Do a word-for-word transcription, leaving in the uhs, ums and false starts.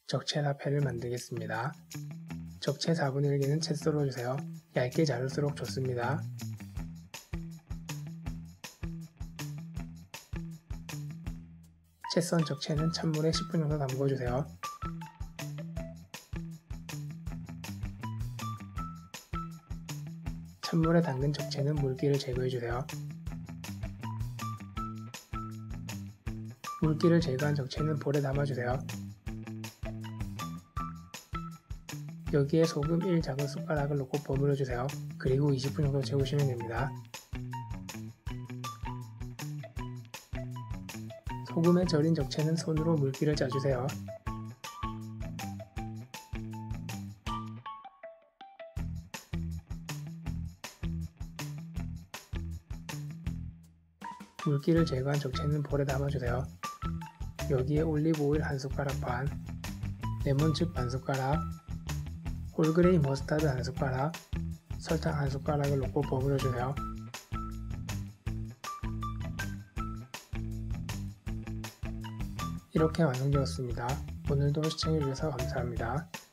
적채 사 패를 만들겠습니다. 적채 사분의 일 개는 채 썰어주세요. 얇게 자를수록 좋습니다. 채 썬 적채는 찬물에 십 분 정도 담궈주세요. 찬물에 담근 적채는 물기를 제거해주세요. 물기를 제거한 적채는 볼에 담아주세요. 여기에 소금 일 작은 숟가락을 넣고 버무려주세요. 그리고 이십 분 정도 재우시면 됩니다. 소금에 절인 적채는 손으로 물기를 짜주세요. 물기를 제거한 적채는 볼에 담아주세요. 여기에 올리브오일 한 숟가락 반, 레몬즙 반 숟가락, 홀그레이 머스타드 한 숟가락, 설탕 한 숟가락을 넣고 버무려주세요. 이렇게 완성되었습니다. 오늘도 시청해주셔서 감사합니다.